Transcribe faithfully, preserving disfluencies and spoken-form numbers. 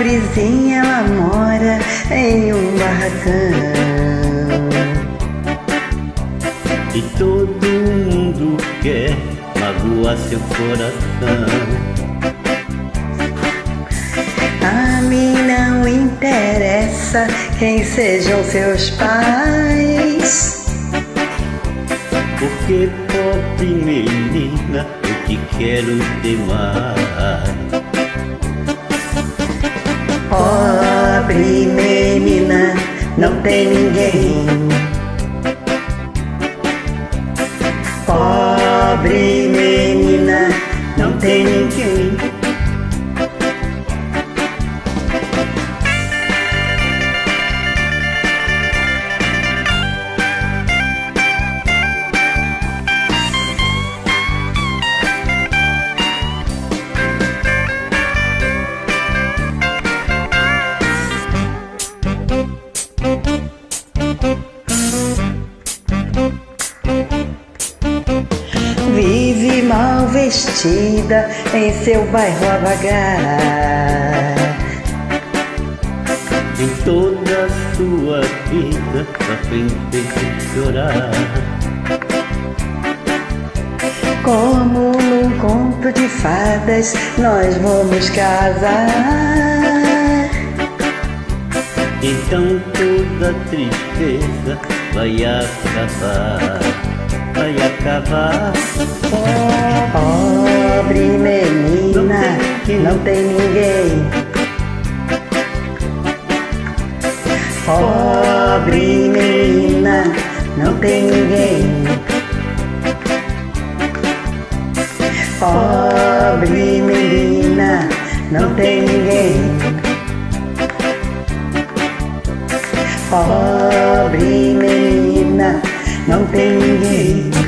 Pobrezinha, ela mora em um barracão e todo mundo quer magoar seu coração. A mim não interessa quem sejam seus pais, porque pobre menina, eu te quero demais. Pobre menina, não tem ninguém. Pobre menina, não tem ninguém. Vive mal vestida em seu bairro a vagar. Em toda a sua vida só tem feito chorar. Como num conto de fadas nós vamos casar. Então toda tristeza vai acabar, vai acabar. Pobre menina, não tem ninguém. Pobre menina, não tem ninguém. Pobre menina, não tem ninguém. Pobre menina, não tem ninguém.